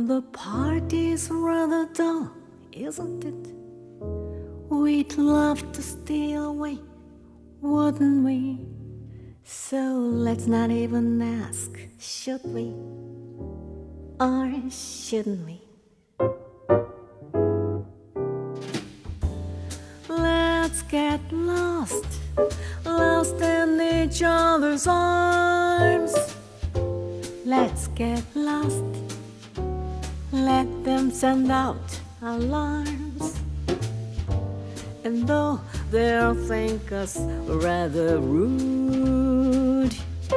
the party's rather dull, isn't it? We'd love to stay away, wouldn't we? So let's not even ask, should we? Or shouldn't we? Let's get lost, lost in each other's arms. Let's get lost, let them send out alarms. And though they'll think us rather rude,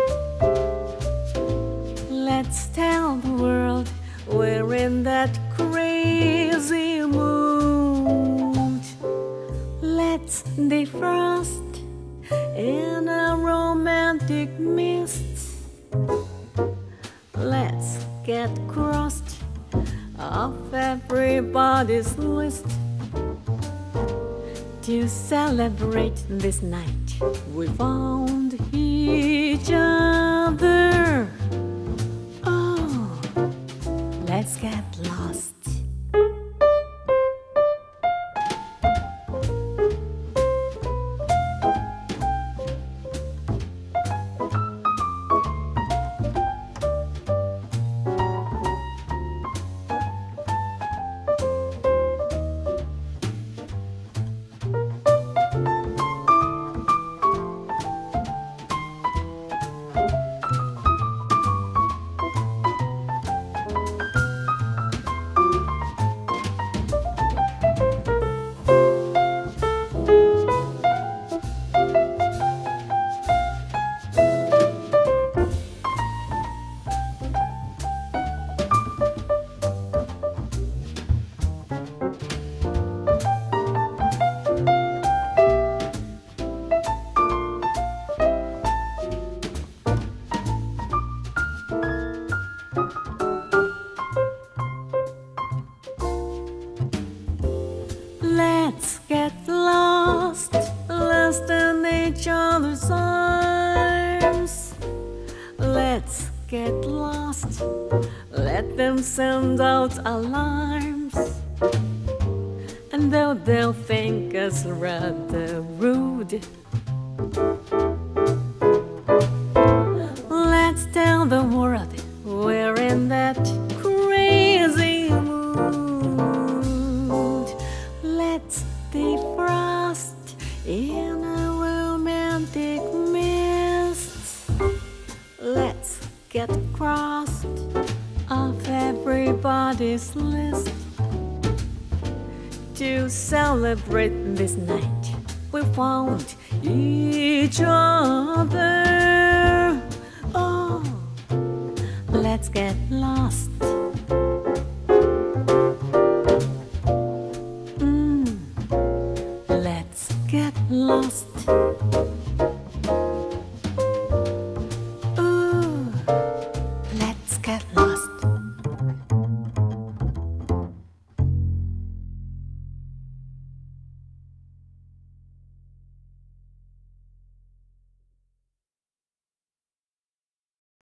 let's tell the world we're in that crazy mood. Let's defrost in a romantic mist. Let's get crossed off everybody's list. To celebrate this night, we found each other. Oh, let's get lost. Let's get lost, lost in each other's arms. Let's get lost, let them send out alarms. And though they'll think us rather rude, let's tell the world we're in that crazy mood. Let's defrost in a romantic mist. Let's get crossed off everybody's list. To celebrate this night, we found each other. Oh, let's get lost.